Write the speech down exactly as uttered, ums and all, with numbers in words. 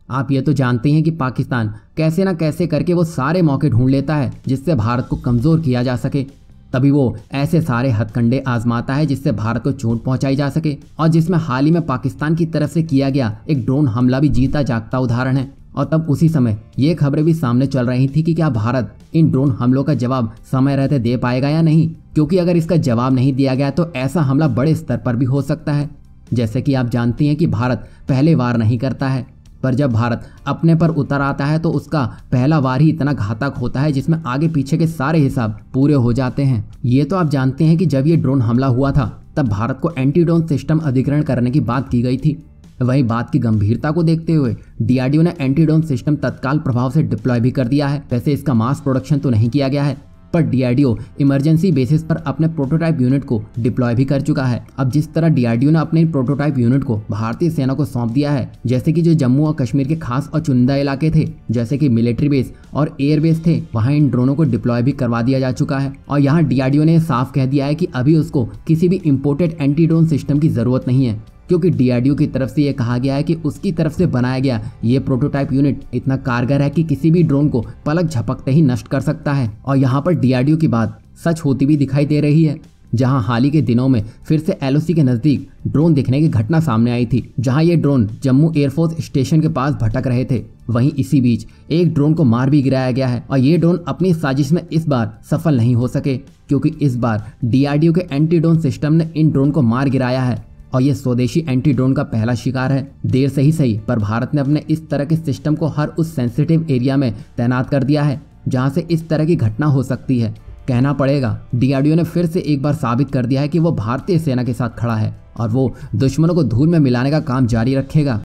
आप ये तो जानते हैं कि पाकिस्तान कैसे ना कैसे करके वो सारे मौके ढूंढ लेता है जिससे भारत को कमजोर किया जा सके। तभी वो ऐसे सारे हथकंडे आजमाता है जिससे भारत को चोट पहुंचाई जा सके, और जिसमें हाल ही में पाकिस्तान की तरफ से किया गया एक ड्रोन हमला भी जीता जागता उदाहरण है। और तब उसी समय ये खबरें भी सामने चल रही थी कि क्या भारत इन ड्रोन हमलों का जवाब समय रहते दे पाएगा या नहीं, क्योंकि अगर इसका जवाब नहीं दिया गया तो ऐसा हमला बड़े स्तर पर भी हो सकता है। जैसे कि आप जानते हैं कि भारत पहले वार नहीं करता है, पर जब भारत अपने पर उतर आता है तो उसका पहला वार ही इतना घातक होता है जिसमें आगे पीछे के सारे हिसाब पूरे हो जाते हैं। ये तो आप जानते हैं कि जब ये ड्रोन हमला हुआ था तब भारत को एंटी ड्रोन सिस्टम अधिग्रहण करने की बात की गई थी। वहीं बात की गंभीरता को देखते हुए डी आर डी ओ ने एंटी ड्रोन सिस्टम तत्काल प्रभाव से डिप्लॉय भी कर दिया है। वैसे इसका मास प्रोडक्शन तो नहीं किया गया है, पर D R D O emergency basis पर अपने प्रोटोटाइप यूनिट को डिप्लॉय भी कर चुका है। अब जिस तरह डी आर डी ओ ने अपने प्रोटोटाइप यूनिट को भारतीय सेना को सौंप दिया है, जैसे कि जो जम्मू और कश्मीर के खास और चुनिंदा इलाके थे जैसे कि मिलिट्री बेस और एयर बेस थे, वहां इन ड्रोनों को डिप्लॉय भी करवा दिया जा चुका है। और यहाँ डी आर डी ओ ने साफ कह दिया है कि अभी उसको किसी भी इम्पोर्टेड एंटी ड्रोन सिस्टम की जरूरत नहीं है, क्योंकि डी आर डी ओ की तरफ से यह कहा गया है कि उसकी तरफ से बनाया गया ये प्रोटोटाइप यूनिट इतना कारगर है कि किसी भी ड्रोन को पलक झपकते ही नष्ट कर सकता है। और यहाँ पर डी आर डी ओ की बात सच होती भी दिखाई दे रही है, जहां हाल ही के दिनों में फिर से एल ओ सी के नजदीक ड्रोन दिखने की घटना सामने आई थी, जहां ये ड्रोन जम्मू एयरफोर्स स्टेशन के पास भटक रहे थे। वहीं इसी बीच एक ड्रोन को मार भी गिराया गया है, और ये ड्रोन अपनी साजिश में इस बार सफल नहीं हो सके, क्योंकि इस बार डी आर डी ओ के एंटी ड्रोन सिस्टम ने इन ड्रोन को मार गिराया है, और ये स्वदेशी एंटी ड्रोन का पहला शिकार है। देर से ही सही, पर भारत ने अपने इस तरह के सिस्टम को हर उस सेंसिटिव एरिया में तैनात कर दिया है जहां से इस तरह की घटना हो सकती है। कहना पड़ेगा डी आर डी ओ ने फिर से एक बार साबित कर दिया है कि वो भारतीय सेना के साथ खड़ा है और वो दुश्मनों को धूल में मिलाने का काम जारी रखेगा।